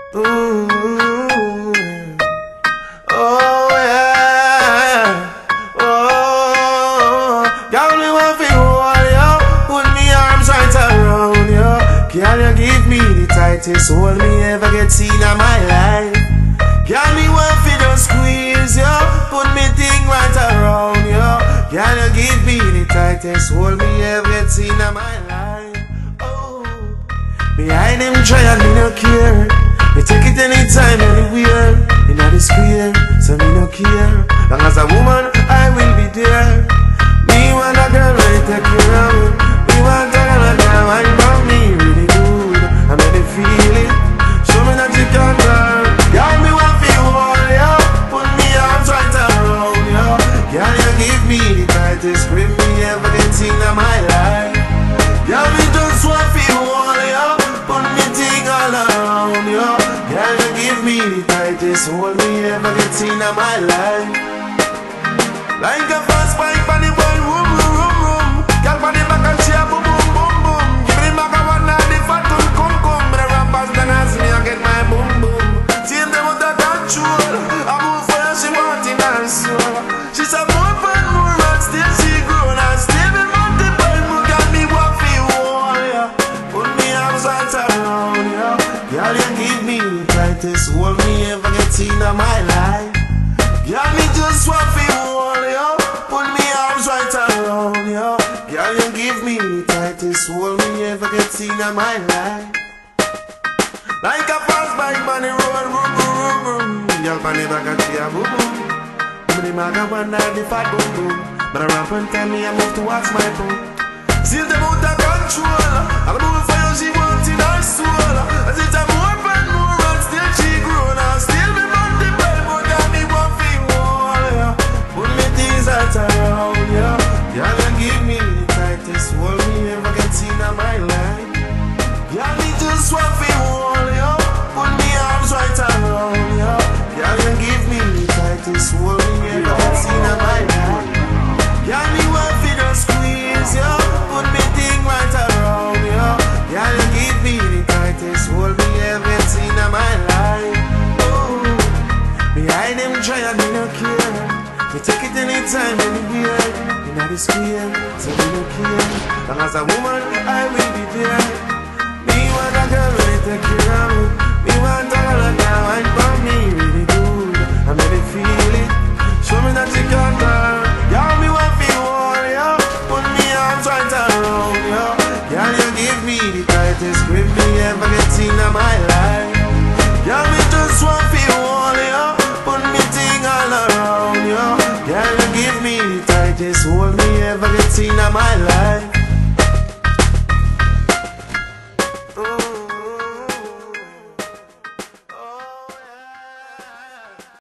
Ooh. Oh yeah. Oh, girl, me want to hold you, put me arms right around you. Can you give me the tightest hold me ever get seen in my life? Can me want to just squeeze you, put me thing right around you. Can you give me the tightest hold me ever get seen in my life? Oh, behind them try and me no care. Me take it anytime, anywhere. In the square, so me no care. Long as a woman, I will be there. Me want a girl when take care of me. Me want a girl that can wine for me really good. I make me feel it. Show me that you can turn. Girl, me want feel all you. Put me arms right around you. Girl, you give me the tightest grip me ever get in my life. Girl, me just want feel all you. Put me thing all around you. Girl, you give me the tightest hold me ever get in my life. Like a fast bike on the one, room, room, room, room. Girl, on the back and chair, boom, boom, boom, boom. Give me the maca one and the fat one, come, come. Me the rappers then ask me, I get my boom, boom. See them out of control. I move for her, she want in her soul. She said more fun, more and still she grown. And still me multiple, more got me what feel all, yeah. Put me arms right around, yeah. Girl, you give me the tightest hold me ever get in my life. Girl, me just want feel all, yeah. Put me arms right around, yeah. Girl, you give me the tightest hold me ever get in my life. Like a fast bike on the road, boom, boom, boom, boom. Girl, on the back of chair, boom, boom. Give me the maga one and the fat boom, boom. But I rap and tell me I move towards my boom. Still them out of control. I'm moving for you, she wants in her soul. As it's a more fun, more and still she grown. And still me multiple, more than me one feel all, yeah. Put me things right around, yeah. Girl, you give me the tightest hold me ever get in my life. Girl, me just want feel all, yeah. Put me arms right around, yeah. Girl, you give me the tightest hold me ever get in my life. Girl, me want to just squeeze, yeah. Put me thing right around, yeah. Girl, you give me the tightest hold me ever get in my life. Oh, behind them try and me no care. Me take it anytime, anywhere. In the square, so me no care. Long as a woman, I will be there. Me want a girl when they take care of me. Me want a girl that can wine for me really good. I make me feel it. Show me that you can turn. Girl, me want feel all, yeah. Put me arms right around, yeah. Girl, you give me the tightest grip me ever get in my life. Girl, me just want feel all, yeah. Put me thing all around, yeah. Girl, you give me the tightest hold me ever get in my life.